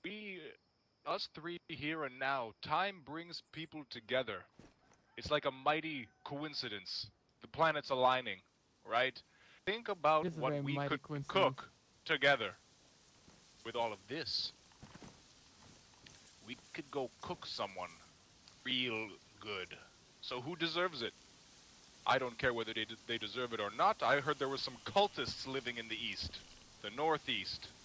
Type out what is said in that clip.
Us three here and now, time brings people together. It's like a mighty coincidence. The planets aligning, right? Think It about is a what very we mighty could coincidence. cook together with all of this. We could go cook someone real good. So who deserves it? I don't care whether they deserve it or not. I heard there were some cultists living in the east, the northeast.